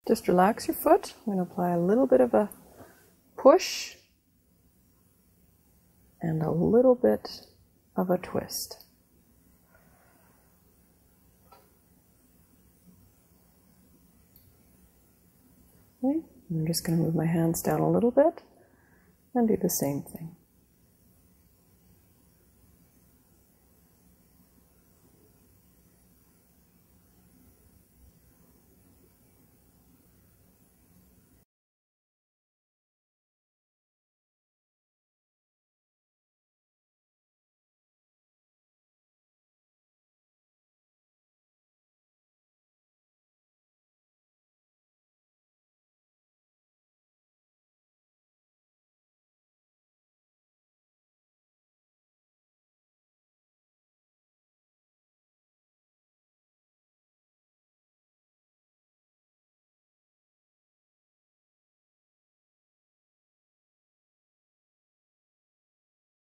Just relax your foot. I'm going to apply a little bit of a push and a little bit of a twist. Okay. I'm just going to move my hands down a little bit and do the same thing.